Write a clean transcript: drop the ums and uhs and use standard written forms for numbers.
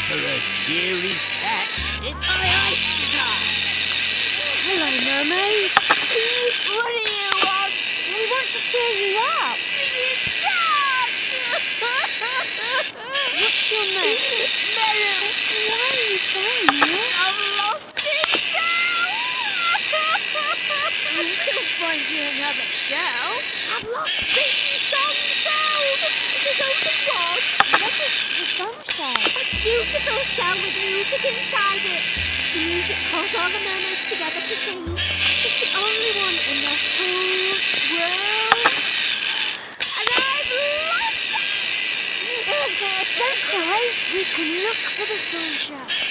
for a cheery cat. Aye, aye, Skipper. Hello, mermaid. What do you want? We want to cheer you up. What's your name? Meryl. Why are you crying, Meryl? I've lost it now. We'll find you another shell. I've lost the sun shell. There's only one. What is the sun shell? A beautiful shell with music inside it. The music calls all the mermaids together to sing. It's the only one in the whole world. And I've lost it. Don't cry. We can look for the sun shell.